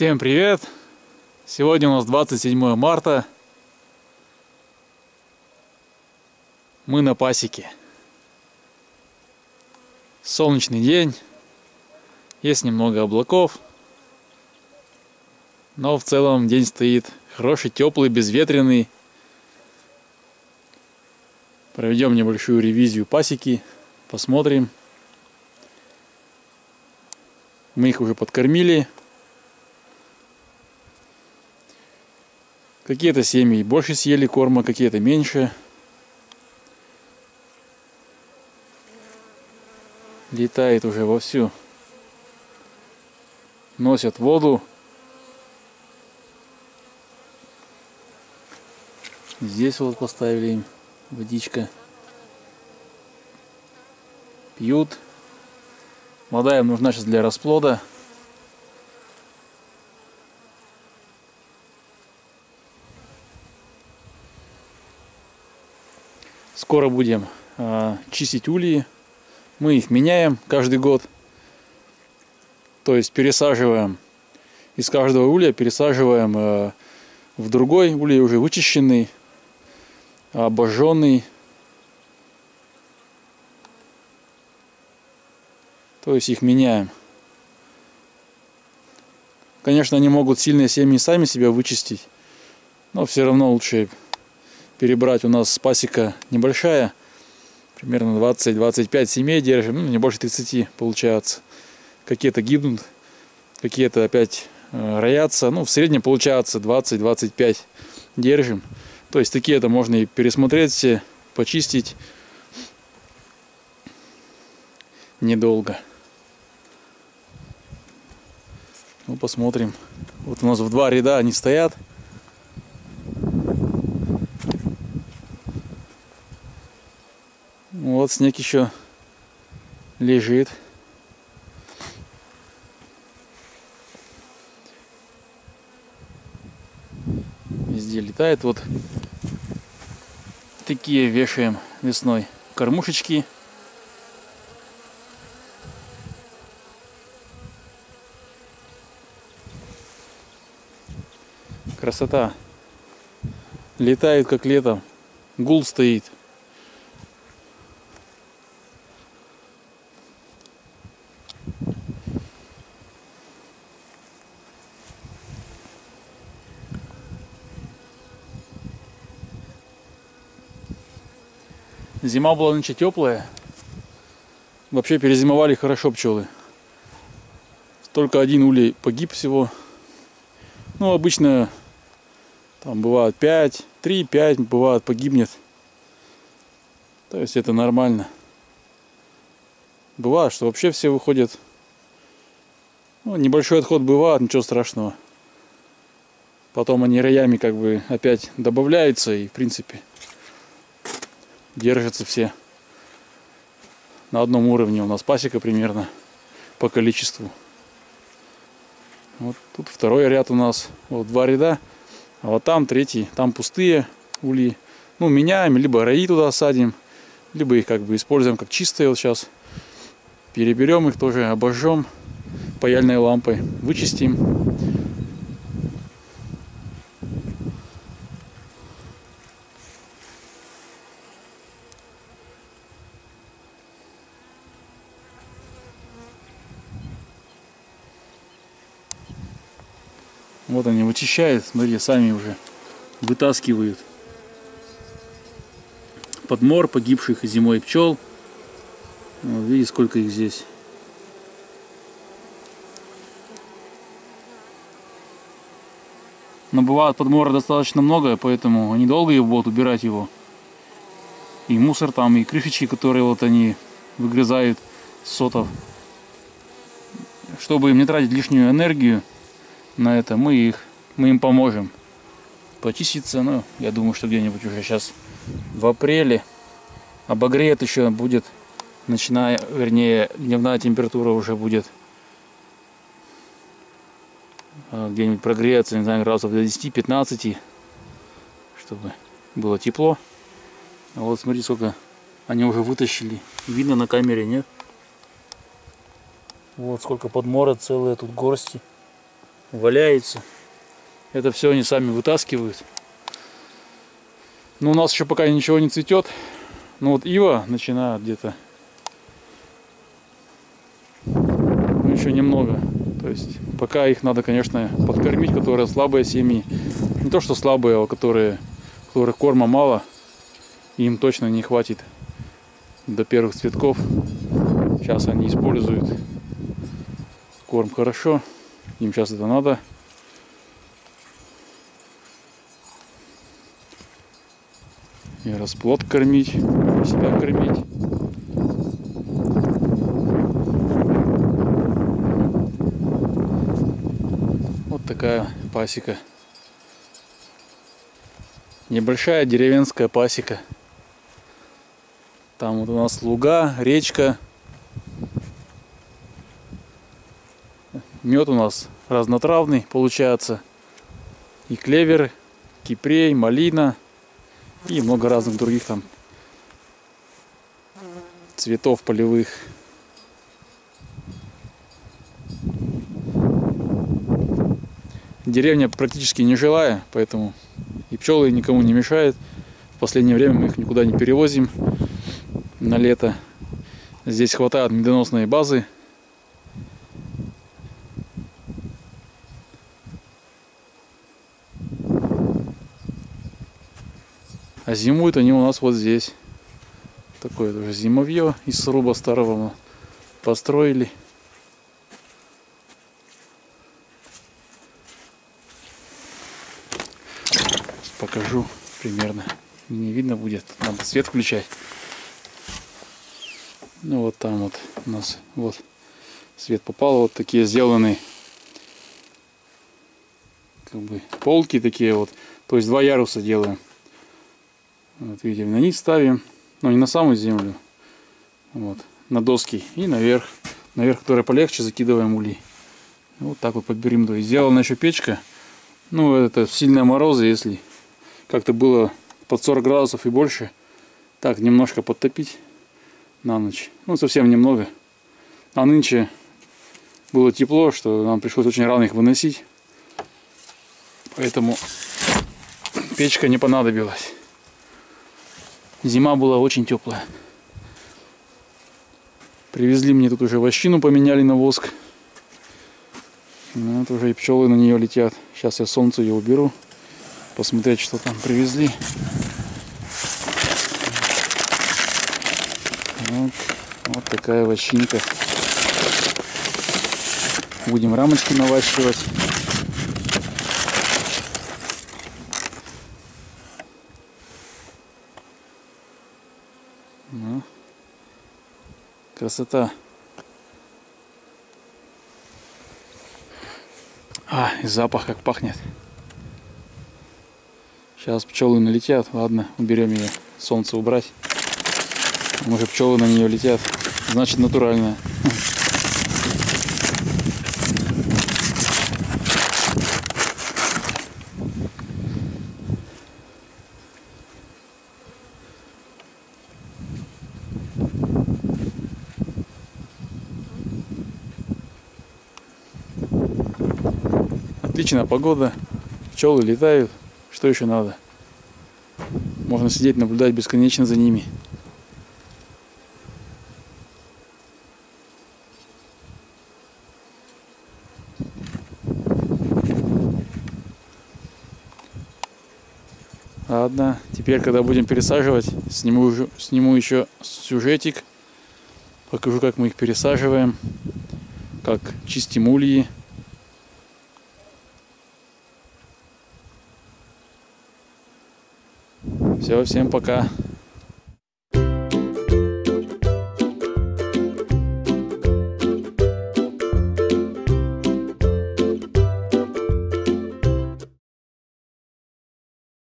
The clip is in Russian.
Всем привет! Сегодня у нас 27 марта. Мы на пасеке. Солнечный день. Есть немного облаков. Но в целом день стоит хороший, теплый, безветренный. Проведем небольшую ревизию пасеки. Посмотрим. Мы их уже подкормили. Какие-то семьи больше съели корма, какие-то меньше. Летает уже вовсю. Носят воду. Здесь вот поставили им водичка. Пьют. Вода им нужна сейчас для расплода. Скоро будем чистить ульи. Мы их меняем каждый год. То есть пересаживаем из каждого улья, пересаживаем в другой улей, уже вычищенный, обожженный. То есть их меняем. Конечно, они могут сильные семьи сами себя вычистить, но все равно лучше перебрать. У нас пасека небольшая, примерно 20-25 семей держим, не больше 30 получается. Какие-то гибнут, какие-то опять роятся. В среднем получается 20-25 держим. То есть такие-то можно и пересмотреть все, почистить недолго. Посмотрим. Вот у нас в 2 ряда они стоят. Вот снег еще лежит. Везде летает. Вот такие вешаем весной кормушечки. Красота. Летает как летом. Гул стоит. Зима была нынче теплая. Вообще перезимовали хорошо пчелы. Только один улей погиб всего. Обычно там бывает 5, 3-5 бывает погибнет. То есть это нормально. Бывает, что вообще все выходят. Небольшой отход бывает, ничего страшного. Потом они роями опять добавляются и в принципе держатся все на одном уровне. У нас пасека примерно по количеству. Вот тут второй ряд у нас. Вот 2 ряда. А вот там третий. Там пустые ульи. Меняем, либо раи туда садим, либо их используем как чистые. Вот сейчас переберем их тоже, обожжем паяльной лампой, вычистим. Вот они вычищают, смотрите, сами уже вытаскивают подмор погибших зимой пчел. Вот, видите, сколько их здесь. Но бывает подмора достаточно много, поэтому они долго будут убирать его. И мусор там, и крышечки, которые вот они выгрызают с сотов. Чтобы им не тратить лишнюю энергию на это, мы им поможем почиститься. Я думаю, что где-нибудь уже сейчас в апреле обогреет еще, будет дневная температура уже будет где-нибудь прогреется, не знаю, градусов до 10-15, чтобы было тепло. А вот смотри, сколько они уже вытащили. Видно на камере, нет? Вот сколько подмора, целые тут горсти. валяется. Это все они сами вытаскивают. Но у нас еще пока ничего не цветет. Но вот ива начинает где-то. Ну, еще немного. То есть пока их надо, конечно, подкормить, которые слабые семьи. Не то что слабые, а которых корма мало. Им точно не хватит до первых цветков. Сейчас они используют корм хорошо. Им сейчас это надо. И расплод кормить, и себя кормить. Вот такая пасека. Небольшая деревенская пасека. Там вот у нас луга, речка. Мед у нас разнотравный получается. И клевер, кипрей, малина. И много разных других там цветов полевых. Деревня практически не жилая, поэтому и пчелы никому не мешают. В последнее время мы их никуда не перевозим на лето. Здесь хватает медоносной базы. А зимуют они у нас вот здесь. Такое тоже зимовье из сруба старого мы построили. Покажу примерно. Не видно будет, надо свет включать. Ну вот там вот у нас вот свет попал, вот такие сделаны как бы полки такие вот, то есть 2 яруса делаем. Вот видите, на них ставим, но не на самую землю, вот, на доски и наверх, который полегче, закидываем улей. Вот так вот подберем. То есть сделана еще печка, ну это сильные морозы, если как-то было под 40 градусов и больше, так немножко подтопить на ночь, ну совсем немного. А нынче было тепло, что нам пришлось очень рано их выносить, поэтому печка не понадобилась. Зима была очень теплая. Привезли мне тут уже вощину, поменяли на воск. Вот уже и пчелы на нее летят. Сейчас я солнце ее уберу. Посмотреть, что там привезли. Вот такая вощинка. Будем рамочки наващивать. Ну, красота. И запах как пахнет. Сейчас пчелы налетят. Ладно, уберем ее. Солнце убрать. Может, пчелы на нее летят. Значит, натуральная. Отличная погода, пчелы летают, что еще надо? Можно сидеть, наблюдать бесконечно за ними. Ладно, теперь, когда будем пересаживать, сниму еще сюжетик, покажу, как мы их пересаживаем, как чистим ульи. Все, всем пока.